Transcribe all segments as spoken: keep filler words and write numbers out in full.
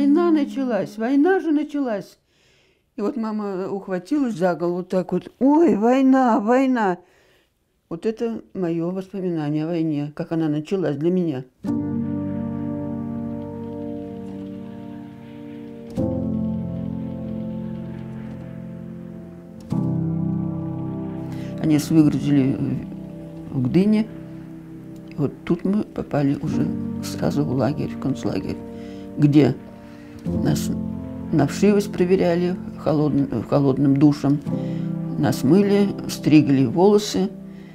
война началась, война же началась. И вот мама ухватилась за голову так вот, ой, война, война. Вот это мое воспоминание о войне, как она началась для меня. Они нас выгрузили в Гдыне. И вот тут мы попали уже сразу в лагерь, в концлагерь, где нас на вшивость проверяли холодным, холодным душем. Нас мыли, стригли волосы.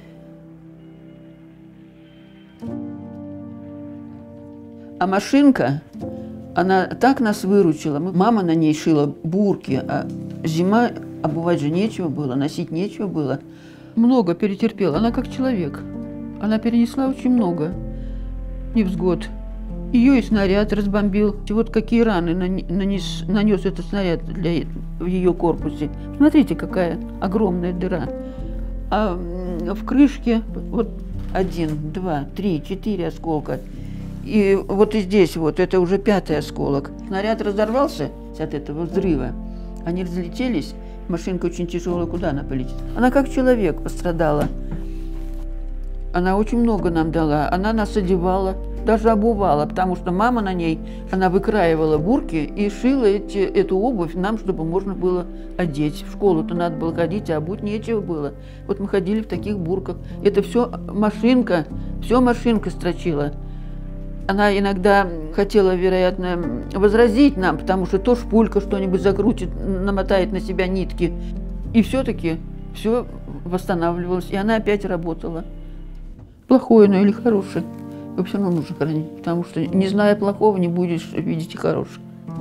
А машинка, она так нас выручила. Мама на ней шила бурки, а зима, обувать же нечего было, носить нечего было. Много перетерпела, она как человек. Она перенесла очень много невзгод. Ее и снаряд разбомбил. И вот какие раны нанес, нанес этот снаряд для, в ее корпусе. Смотрите, какая огромная дыра. А в крышке вот один, два, три, четыре осколка. И вот и здесь вот, это уже пятый осколок. Снаряд разорвался от этого взрыва. Они разлетелись. Машинка очень тяжелая, куда она полетит? Она как человек пострадала. Она очень много нам дала. Она нас одевала, даже обувала, потому что мама на ней, она выкраивала бурки и шила эти, эту обувь нам, чтобы можно было одеть. В школу-то надо было ходить, а обуть нечего было. Вот мы ходили в таких бурках. Это все машинка, все машинка строчила. Она иногда хотела, вероятно, возразить нам, потому что то шпулька что-нибудь закрутит, намотает на себя нитки. И все-таки все восстанавливалось, и она опять работала. Плохое, но или хорошее, его все равно нужно хранить, потому что, не зная плохого, не будешь видеть и хорошего.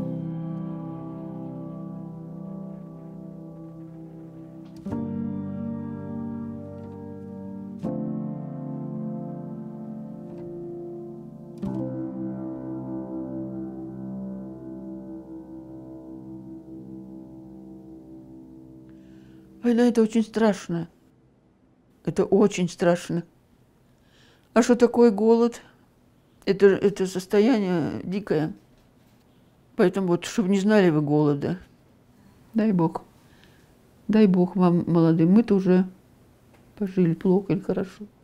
Война – это очень страшно. Это очень страшно. А что такое голод? Это, это состояние дикое. Поэтому вот, чтобы не знали вы голода. Дай Бог. Дай Бог вам, молодым. Мы-то уже пожили плохо или хорошо.